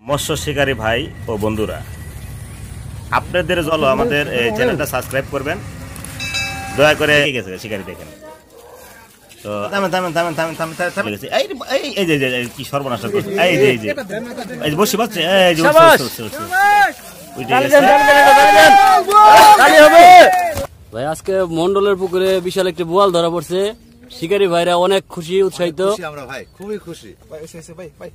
মৎস্য শিকারী ভাই ও বন্ধুরা, আপনাদের জন্য আমাদের চ্যানেলটা সাবস্ক্রাইব করবেন দয়া করে। গেছে শিকারী দেখেন তো কি সর্বনাশ বসে পাচ্ছে ভাই। আজকে মন্ডলের পুকুরে বিশাল একটি বোয়াল ধরা পড়ছে। শিকারী ভাইরা অনেক খুশি, উৎসাহিত। আমরা ভাই খুবই খুশি ভাই।